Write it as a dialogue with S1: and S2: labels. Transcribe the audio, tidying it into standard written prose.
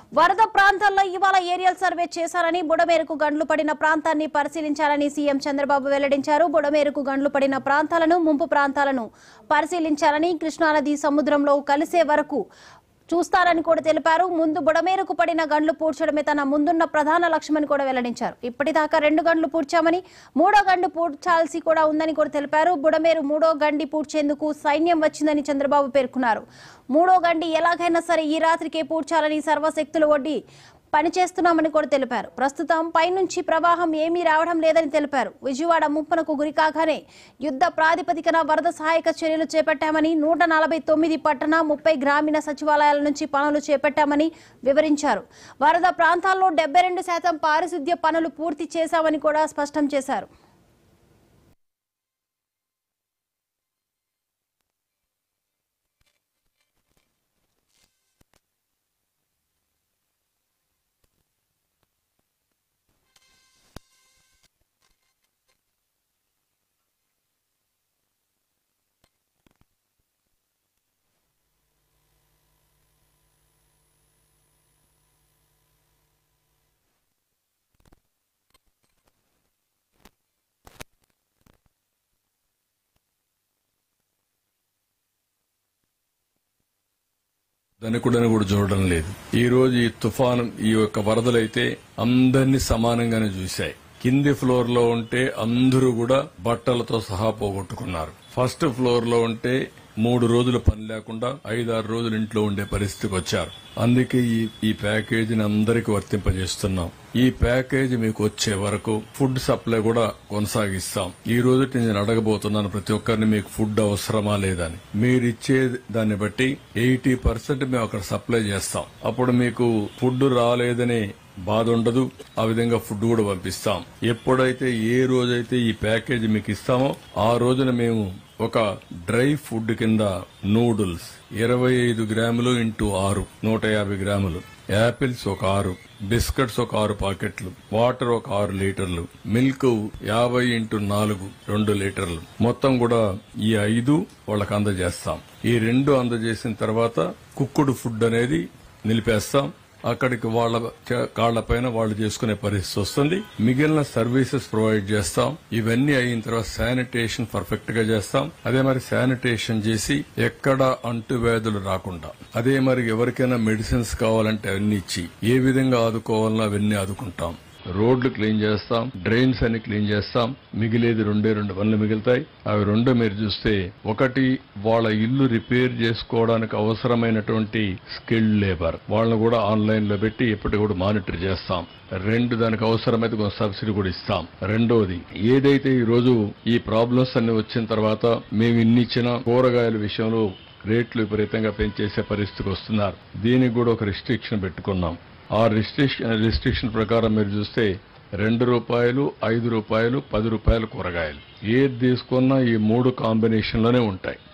S1: వరద ప్రాంతాల్లో ఇవాళ ఏరియల్ సర్వే చేశారని బుడమేరుకు గండ్లు పడిన ప్రాంతాన్ని పరిశీలించాలని సీఎం చంద్రబాబు వెల్లడించారు. బుడమేరుకు గండ్లు పడిన ప్రాంతాలను ముంపు ప్రాంతాలను పరిశీలించాలని కృష్ణానది సముద్రంలో కలిసే వరకు చూస్తారని కూడా తెలిపారు. ముందు బుడమేరుకు పడిన గండ్లు పూడ్చడమే తన ముందున్న ప్రధాన లక్ష్యమని కూడా వెల్లడించారు. ఇప్పటిదాకా 2 గండ్లు పూడ్చామని 3వ గండు పూడ్చాల్సి కూడా ఉందని కూడా తెలిపారు. బుడమేరు 3వ గండి పూడ్చేందుకు సైన్యం వచ్చిందని చంద్రబాబు పేర్కొన్నారు. 3వ గండి ఎలాగైనా సరే ఈ రాత్రికే పూడ్చాలని సర్వశక్తులు ఒడ్డి పనిచేస్తున్నామని కూడా తెలిపారు. ప్రస్తుతం పైనుంచి ప్రవాహం ఏమీ రావడం లేదని తెలిపారు. విజయవాడ ముంపునకు గురికాగానే యుద్ధ ప్రాతిపదికన వరద సహాయక చర్యలు చేపట్టామని 149 పట్టణ 30 గ్రామీణ సచివాలయాల నుంచి పనులు చేపట్టామని వివరించారు. వరద ప్రాంతాల్లో 72% పారిశుద్ధ్య పనులు పూర్తి చేశామని కూడా స్పష్టం చేశారు.
S2: ధనికుడని కూడా చూడడం లేదు. ఈ రోజు ఈ తుఫాను ఈ యొక్క వరదలైతే అందరినీ సమానంగానే చూశాయి. కింది ఫ్లోర్ లో ఉంటే అందరూ కూడా బట్టలతో సహా పోగొట్టుకున్నారు. ఫస్ట్ ఫ్లోర్ లో ఉంటే 3 రోజులు పని లేకుండా 5-6 రోజులు ఇంట్లో ఉండే పరిస్థితికి వచ్చారు. అందుకే ఈ ప్యాకేజీని అందరికీ వర్తింపజేస్తున్నాం. ఈ ప్యాకేజీ మీకు వచ్చే వరకు ఫుడ్ సప్లై కూడా కొనసాగిస్తాం. ఈ రోజు నేను అడగబోతున్నాను ప్రతి ఒక్కరిని, మీకు ఫుడ్ అవసరమా లేదని. మీరిచ్చే దాన్ని బట్టి 80% మేము అక్కడ సప్లై చేస్తాం. అప్పుడు మీకు ఫుడ్ రాలేదని బాధ ఉండదు. ఆ విధంగా ఫుడ్ కూడా పంపిస్తాం. ఎప్పుడైతే ఏ రోజైతే ఈ ప్యాకేజీ మీకు ఇస్తామో ఆ రోజున మేము ఒక డ్రై ఫుడ్ కింద నూడిల్స్ 25 గ్రాములు ఇంటూ 6 150 గ్రాములు, యాపిల్స్ ఒక 6, బిస్కెట్స్ ఒక 6 పాకెట్లు, వాటర్ ఒక 6 లీటర్లు, మిల్క్ 50 ఇంటూ 4 2 లీటర్లు, మొత్తం కూడా ఈ 5 వాళ్ళకి అందజేస్తాం. ఈ 2 అందజేసిన తర్వాత కుక్కుడు ఫుడ్ అనేది నిలిపేస్తాం. అక్కడికి వాళ్ళ కాళ్లపైన వాళ్ళు చేసుకునే పరిస్థితి వస్తుంది. మిగిలిన సర్వీసెస్ ప్రొవైడ్ చేస్తాం. ఇవన్నీ అయిన తర్వాత శానిటేషన్ పర్ఫెక్ట్ గా చేస్తాం. అదే మరి శానిటేషన్ చేసి ఎక్కడ అంటువ్యాధులు రాకుండా, అదే మరి ఎవరికైనా మెడిసిన్స్ కావాలంటే అవన్నీ ఇచ్చి ఏ విధంగా ఆదుకోవాలన్నా అవన్నీ ఆదుకుంటాం. రోడ్లు క్లీన్ చేస్తాం, డ్రైన్స్ అన్ని క్లీన్ చేస్తాం. మిగిలేది 2 పనులు మిగులుతాయి. అవి 2 మీరు చూస్తే, ఒకటి వాళ్ళ ఇల్లు రిపేర్ చేసుకోవడానికి అవసరమైనటువంటి స్కిల్డ్ లేబర్, వాళ్ళని కూడా ఆన్లైన్ లో పెట్టి ఎప్పటికీ కూడా మానిటర్ చేస్తాం. 2 దానికి అవసరమైతే కొంత సబ్సిడీ కూడా ఇస్తాం. రెండోది, ఏదైతే ఈ రోజు ఈ ప్రాబ్లమ్స్ అన్ని వచ్చిన తర్వాత మేము ఇన్నిచ్చిన కూరగాయల విషయంలో రేట్లు విపరీతంగా పెంచేసే పరిస్థితికి వస్తున్నారు. దీనికి కూడా ఒక రిస్ట్రిక్షన్ పెట్టుకున్నాం. ఆ రిస్ట్రిక్షన్ ప్రకారం మీరు చూస్తే ₹2, ₹5, ₹10 కూరగాయలు ఏది తీసుకున్నా ఈ 3 కాంబినేషన్లోనే ఉంటాయి.